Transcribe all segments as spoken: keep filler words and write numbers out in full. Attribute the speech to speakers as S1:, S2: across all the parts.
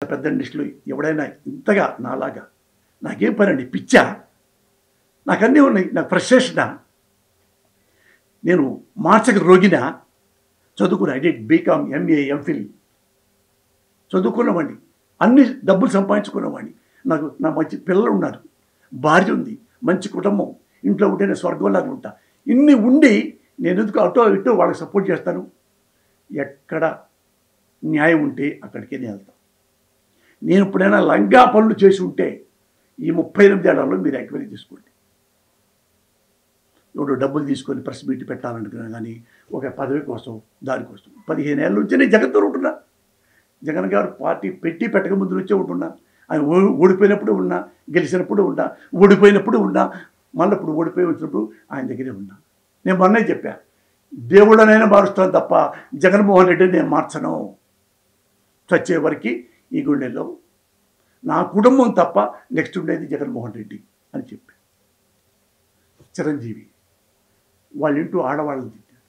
S1: పెద్ద ఇండస్ట్రీలో ఎవడైనా ఇంతగా నాలాగా నాకేం పని అండి, పిచ్చా? నాకు అన్నీ ఉన్నాయి, నాకు ఫ్రస్ట్రేషనా? నేను మానసిక రోగినా? చదువుకున్నా, I did BCom, MA, MPhil చదువుకున్నవాడిని, అన్ని డబ్బులు సంపాదించుకున్నవాడిని. నాకు నా మంచి పిల్లలు ఉన్నారు, భార్య ఉంది, మంచి కుటుంబం, ఇంట్లో ఉంటే నేను స్వర్గంలాగా ఉంటా. ఇన్ని ఉండి నేను ఎందుకు అటో ఇటో వాళ్ళకి సపోర్ట్ చేస్తాను? ఎక్కడ న్యాయం ఉంటే అక్కడికే నేను వెళ్తాను. నేను ఎప్పుడైనా లంగా పనులు చేసి ఉంటే ఈ ముప్పై ఎనిమిది ఏళ్లలో మీరు ఎంక్వైరీ తీసుకోండి. ఎవడో డబ్బులు తీసుకొని ప్రెస్ మీట్ పెట్టాలనుకున్నా కానీ ఒక పదవి కోసం దానికోసం పదిహేను ఏళ్ళ నుంచి నేను జగన్తో ఉంటున్నా. జగన్ గారు పార్టీ పెట్టి పెట్టక ముందు నుంచే ఉంటున్నా. ఆయన ఓడిపోయినప్పుడు ఉన్నా, గెలిచినప్పుడు ఉన్నా, ఓడిపోయినప్పుడు ఉన్నా, మళ్ళీ ఇప్పుడు ఓడిపోయి వచ్చినప్పుడు ఆయన దగ్గరే ఉన్నా. నేను మొన్నే చెప్పా, దేవుళ్ళనైనా మారుస్తాను తప్ప జగన్మోహన్ రెడ్డిని నేను మార్చను. చచ్చే వరకు ఈ గుండెల్లో నా కుటుంబం తప్ప నెక్స్ట్ ఉండేది జగన్మోహన్ రెడ్డి అని చెప్పా. చిరంజీవి వాళ్ళ ఇంటూ ఆడవాళ్ళని తిట్టాడు.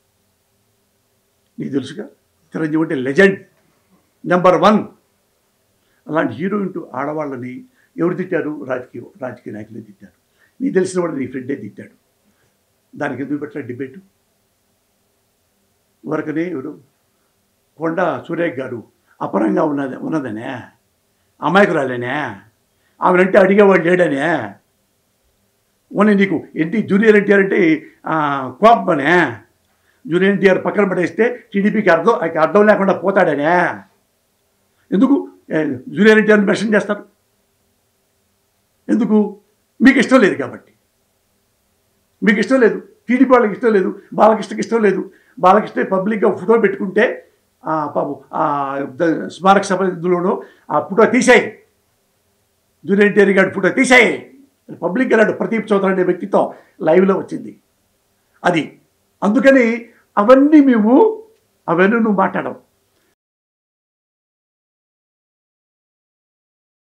S1: నీకు తెలుసుగా, చిరంజీవి అంటే లెజెండ్, నెంబర్ వన్. అలాంటి హీరో ఇంటూ ఆడవాళ్ళని ఎవరు తిట్టారు? రాజకీయ రాజకీయ నాయకులే తిట్టారు. నీకు తెలిసిన వాడు నీ ఫ్రెండే తిట్టాడు. దానికి ఎందుకు పెట్టిన డిబేటు? వరకనే ఎవరు కొండ సురేఖ్ గారు అపరంగా ఉన్నది ఉన్నదనే, అమాయకురాలేనే, ఆమెనంటే అడిగేవాడు లేడనే, ఓన్లీ నీకు ఎన్టీ జూనియర్ ఎన్టీఆర్ అంటే కోపమనే, జూనియర్ ఎన్టీఆర్ పక్కన పడేస్తే టీడీపీకి అర్థం అర్థం లేకుండా పోతాడనే. ఎందుకు జూనియర్ ఎన్టీఆర్ని మెన్షన్ చేస్తారు? ఎందుకు? మీకు ఇష్టం లేదు కాబట్టి. మీకు ఇష్టం లేదు, టీడీపీ వాళ్ళకి ఇష్టం లేదు, బాలకృష్ణకి ఇష్టం లేదు. బాలకృష్ణ పబ్లిక్గా ఫోటో పెట్టుకుంటే బాబు స్మారక సభ ఇందులోనూ ఆ ఫోటో తీసేయి, జూనియర్ ఎన్టీఆర్ గారి ఫోటో తీసేయి పబ్లిక్ వెళ్ళాడు. ప్రదీప్ చౌదరి అనే వ్యక్తితో లైవ్లో వచ్చింది అది. అందుకని అవన్నీ మేము అవన్నీ నువ్వు మాట్లాడవు.